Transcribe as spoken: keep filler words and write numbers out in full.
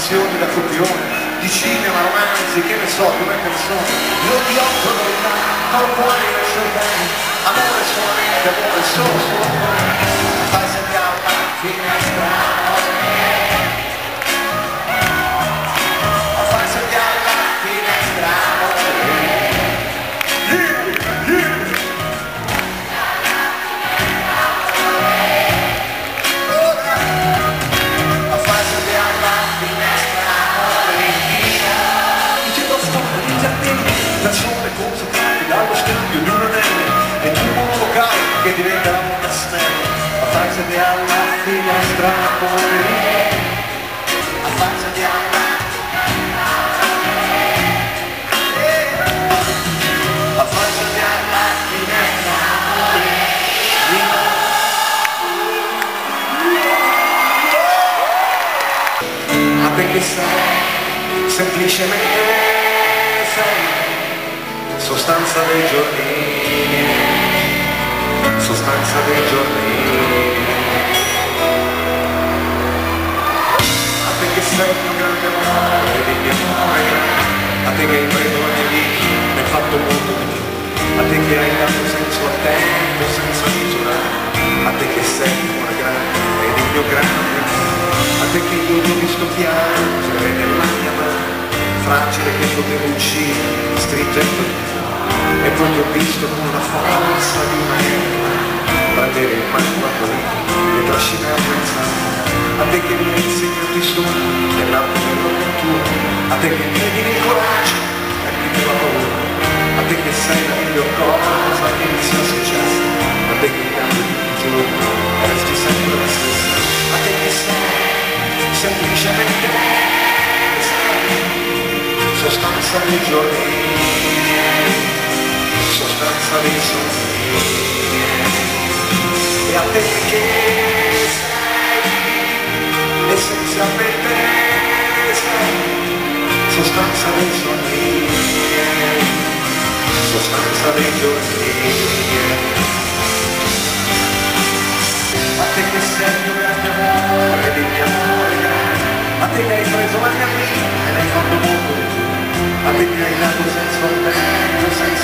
canzoni da copione, di cinema, romanzi, che ne so, come persone. Io ti offro verità, al cuore non so bene, amore solamente, amore solo, solo amore. Fai segnare la finestra, fai segnare la finestra, persone consacrate dallo scambio di un anello e di un monolocale che diventerà un castello. A faccia di alla finestra amore, a faccia di alla, a faccia di alla finestra amore. Ma perché sei semplicemente sei sostanza dei giorni, sostanza dei giorni. A te che sei il mio grande amore, il mio amore grande, a te che hai preso la mia vita, mi hai fatto molto di più, a te che hai dato senso al tempo senza misura, a te che sei il cuore grande ed il mio grande amore, a te che io ti ho visto piangere nella mia mano, fragile che potevo uccidere, stringendo e poi ti ho visto con la forza di una erba prendere il mano quando mi trascinavo in sangue, a te che mi hai insegnato i sogni dell'arte dell'avventura, a te che credi nel coraggio e quindi la paura, a te che sei la miglior cosa che mi sia successa, a te che cambio di giorno e resti sempre la stessa, a te che sei semplicemente sostanza dei giorni, sostanza dei sogni, e a te che sei essenzialmente sei sostanza dei sogni, sostanza dei giorni. A te che sei il mio grande amore ed il mio amore grande, a te che hai preso la mia vita e l'hai fatto molto di più, a te che hai dato senso al tempo senza